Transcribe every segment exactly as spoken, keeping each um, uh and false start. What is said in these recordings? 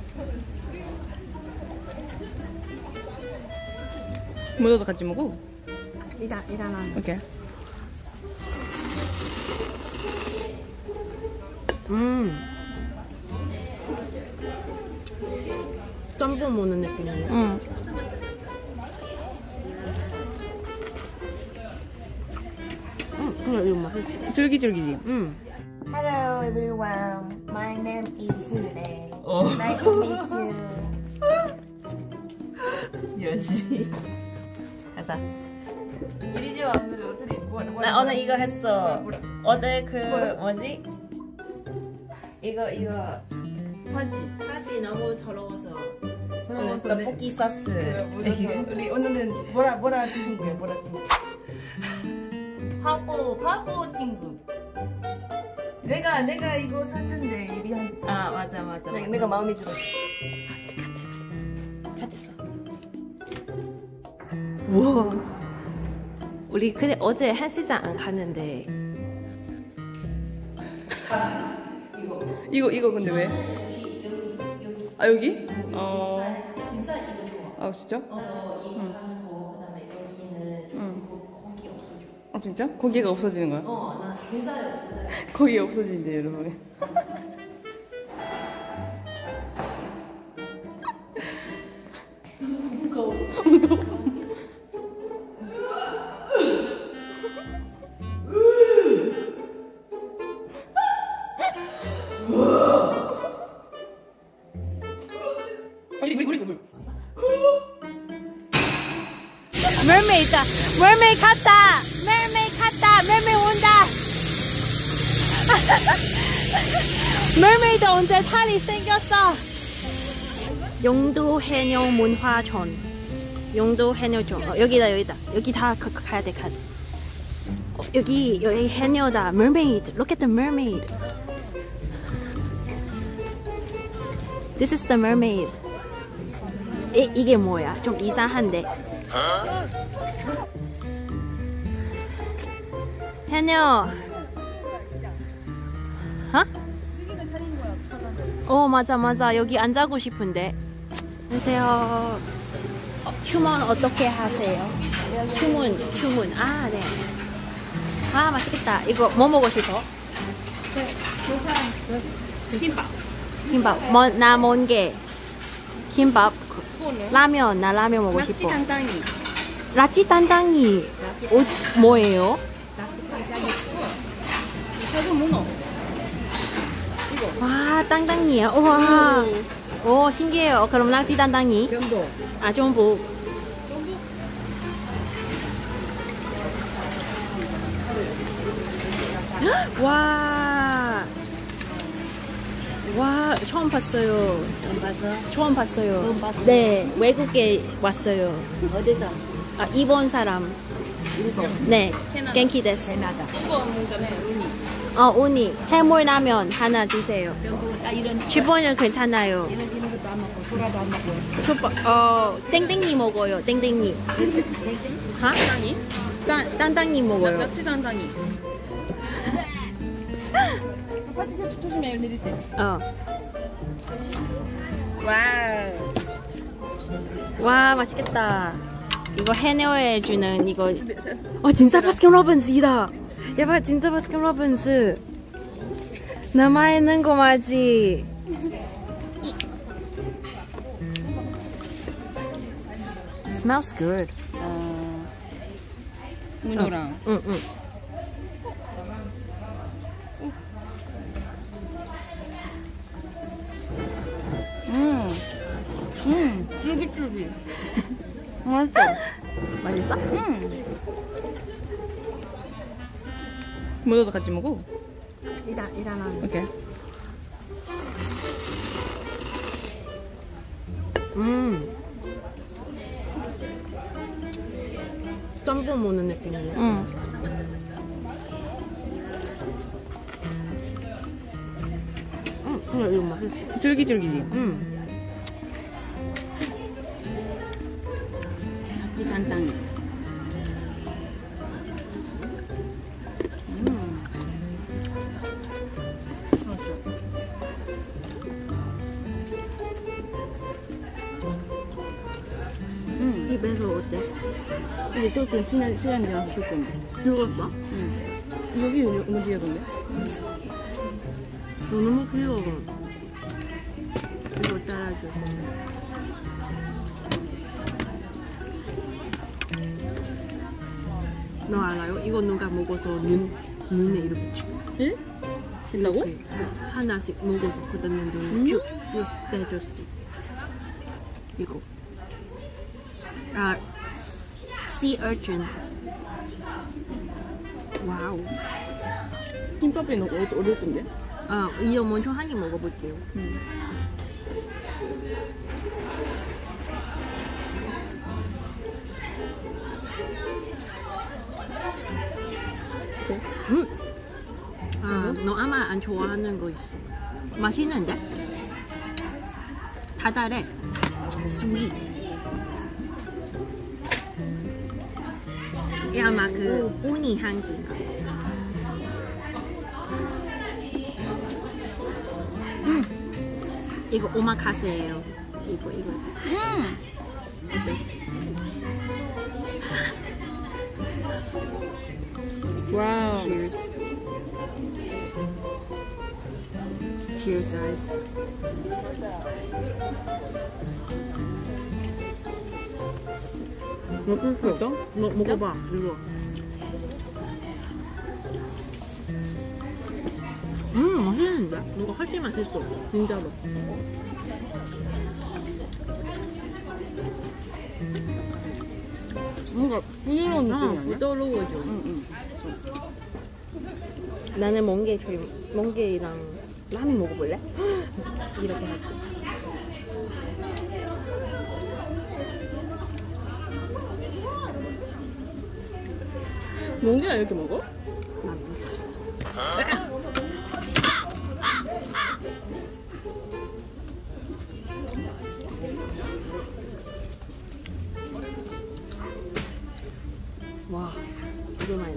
묻어도 같이 먹어? 일단 일단은. 오케이. 음. 짬뽕 먹는 느낌이네. 응. 음, 그래 이거 맛있어. 쫄깃쫄깃이. 음. Hello everyone, my name is Yule. 어. Nice to meet you. 열심히. 가자. 우리 집 오늘 어떻게 뭐 나 오늘 이거 했어. 어제 그 뭐지? 이거 이거 파지. 파지 너무 더러워서. 그 떡볶이 소스. 우리 오늘은 뭐라 뭐라 드신 거예요? 뭐라 드신 거? 바보 바보 친구. 내가 내가 이거 샀는데 유리한. 아 맞아 맞아. 내가, 내가 마음에 들었어. 다 됐어. 우와. 우리 근데 어제 헬스장 안 갔는데. 이거 이거 이거 근데 왜? 아 여기? 어. 진짜 이거 좋아. 아 진짜? 어, 이거 하는 거 그다음에 여기는 응. 고기 없어져. 아 진짜? 고기가 없어지는 거야? 어, 나 진짜요, 진짜요. 고기 없어진대 여러분. 무거워. 빨리 물, 물 있어 물. mermaid, mermaid 갔다, mermaid 갔다, mermaid 온다. mermaid 언제 탈이 생겼어? 용도 해녀 문화촌, 용도 해녀촌. 어, 여기다 여기다 여기 다 가, 가야 돼 가야 돼. 어, 여기 여기 해녀다. mermaid, look at the mermaid. This is the mermaid. 이, 이게 뭐야? 좀 이상한데. 해녀. 어? 어 맞아 맞아 여기 앉아고 싶은데. 안녕하세요. 어, 주문 어떻게 하세요? 주문 주문 아 네. 아 맛있겠다. 이거 뭐 먹고 싶어? 김밥. 김밥. 뭐, 나 뭔게 김밥. 라면 나 라면 먹고 싶어. 단단히. 라찌 단단히 어, 뭐예요? 작은 문어. 와 땅땅이야. 우와. 오 신기해요. 그럼 라찌 단단히. 전복. 아 전복. 와. 와 처음 봤어요. 처음 봤어? 처음 봤어요. 처음 봤어? 네 외국에 왔어요. 어디서? 아 일본 사람. 일본. 네. 캐나다. 겐키 데스. 캐나다. 그거 뭔가네 우니. 어 오니 해물라면 하나 주세요. 전복. 아 이런. 주번은 괜찮아요. 이런 이런 것도 안 먹고 소라도 안 먹고. 초밥 어 땡땡이 먹어요. 땡땡이. 하? 단단히? 딴 딴땅이 먹어요. 야채 단단히. 파지 조심해 내릴 때. 어. 와우. 와 맛있겠다. 이거 해내어 주는 이거. 어 진짜 바스킨 로빈스이다. 야봐 진짜 바스킨 로빈스. 남아있는 거 맞지? Smells good. 어. 문어랑. 응 응. 음. 음. 쫄깃쫄깃. 맛있어. 맛있어? 음. 묻어도 같이 먹어? 일단 일단은. 오케이. 음. 짬뽕 먹는 느낌이네. 응. 응, 그래 이거 맛있어. 쫄깃쫄깃이. 음. 이 단단히. 음. 맛있어. 집에서 어때? 근데 조금 시간, 시간이 지나서 조금. 즐거웠어? 응. 여기 움직이던데? 너 너무 귀여워. 이거 잘라줘. 너 알아요? 이거 누가 먹어서 눈, 눈에 이렇게 쭉. 응? 된다고? 이렇게 하나씩 먹어서 그 다음에 눈 음? 쭉 빼줬어. 이거. 아, sea urchin. 와우. 김밥이 너무 어- 어려울 건데? 아, 이거 먼저 한 입 먹어볼게요. 응. 음. 아, 너 아마 안 좋아하는 거 있어. 맛있는데? 달달해. 스윗. 이 아마 그 우니 향기인가? 음. 이거 오마카세예요. 이거 이거. 음! 와우. Cheers. Cheers, guys. 맛있어? 너 먹어봐. 이거. 음, 맛있는데? 이거 훨씬 맛있어. 진짜로. 뭔가 부드러운 느낌이 아, 아니야? 부드러워져. 응, 응. 나는 멍게 제일 멍게랑 라면 먹어볼래? 이렇게 할게. 멍게가 이렇게 먹어? 라면. 와, 이거 많이.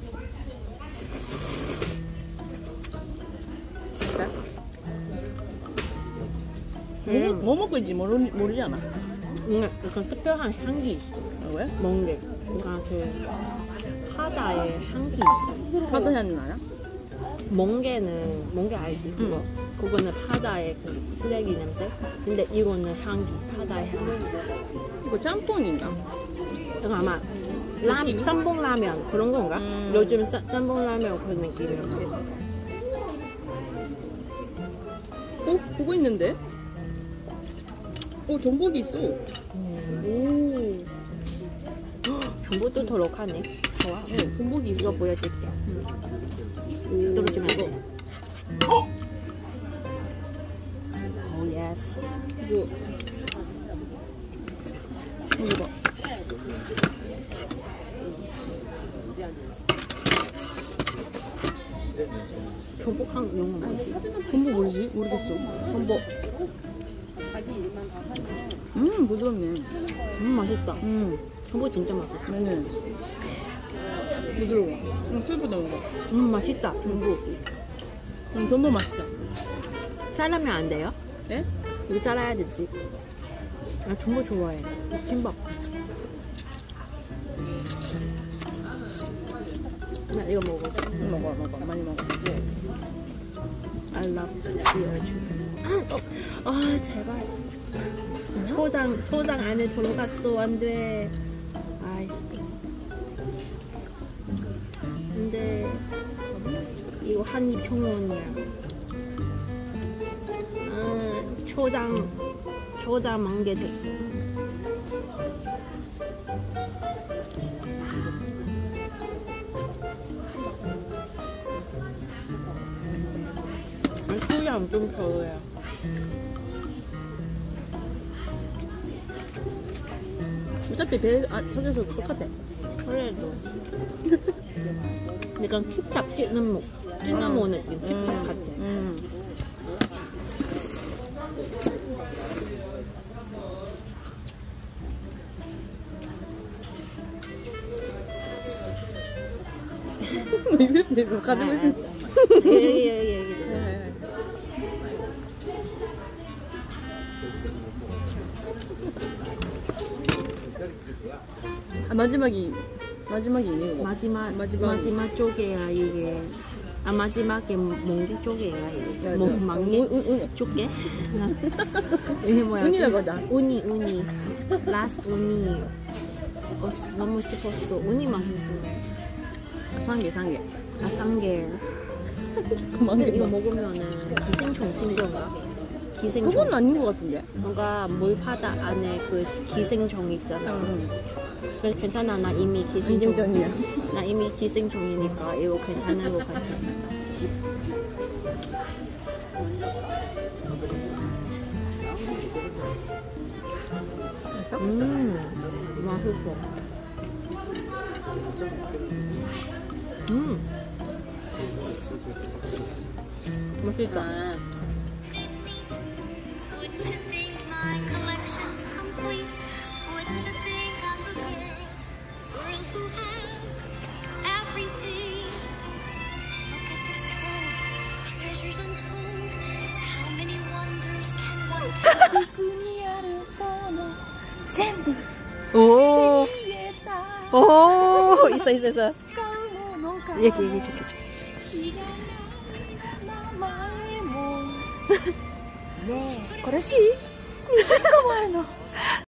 뭐, 뭐 먹고 있지 모르, 모르잖아. 뭔가 약간 특별한 향기 있어. 아, 왜? 멍게. 뭔가 그 바다의 향기 있어. 바다 향이 나냐? 멍게는 멍게 알지? 그거. 그거는 바다의 그 쓰레기 냄새. 근데 이거는 향기, 바다의 향기. 이거 짬뽕인가? 이거 아마 라, 짬뽕 라면 그런 건가? 음. 요즘 짜- 짬뽕 라면 그런 느낌이야. 어? 보고 있는데? 어, 전복이 있어. 오. 전복도 더 럭하네. 좋아. 어, 전복이 있어. 이거 보여줄게. 오, 떨어지면 안 이거. 돼. 오, 예스. 이거. 이거 봐. 전복 한 영어 뭐지? 전복 뭐지? 모르겠어. 전복. 음, 부드럽네. 음, 맛있다. 음, 전복 진짜 맛있어. 나는 부드러워. 음, 술보다 먹어. 음, 맛있다. 전복. 음, 전복 맛있다. 자르면 안 돼요? 네? 이거 잘라야 되지. 나 전복 좋아해. 김밥. 나 이거 먹어. 음, 먹어, 먹어. 많이 먹어. I love the urchin. 어, 아, 제발. 초장, 초장 안에 들어갔어. 안 돼. 아이씨. 근데, 이거 한입 천 원이야. 아, 초장, 초장 멍게 됐어. 수량 좀 별로야. 어차피 배 아, 속에서도 똑같아. 그래도 약간 킵탑 찌는 목 찌는 목 느낌 킵탑 같아. 음. 이거 가지고 있어. 여기 여기 여기 여기. 아, 마지막이 마지막이 있는 거. 마지막 마지막. 마지막 쪽에야 이게. 아 마지막에 몽개 쪽에야 이게. 네, 몽 네. 망개 운, 운, 운. 쪽에. 이게 뭐야? 운이라고 하자. 우니 우니. 라스트 우니. 어, 너무 싶었어. 우니 맛있어. 상계 상계. 아 쌍게. 그만 근데 이거 먹으면은 기생虫생겨가? 기생虫. 그건 아닌 것 같은데. 뭔가 물바다 안에 그 기생虫있잖아. 응. 그래 괜찮아. 나 이미 기생虫. 인증전이야. 나 이미 기생충이니까 이거 괜찮은 것 같아. 음, 맛있어. 음, 맛있다. Wouldn't you think my collection's complete? Wouldn't you think I'm the girl, girl who has everything? Look at this trove, treasures untold. How many wonders can one 오, 오, 있어, 있어, 있어. 얘기, 얘기, 좋게, 좋게. 네. これしい？にじゅっこもあるの。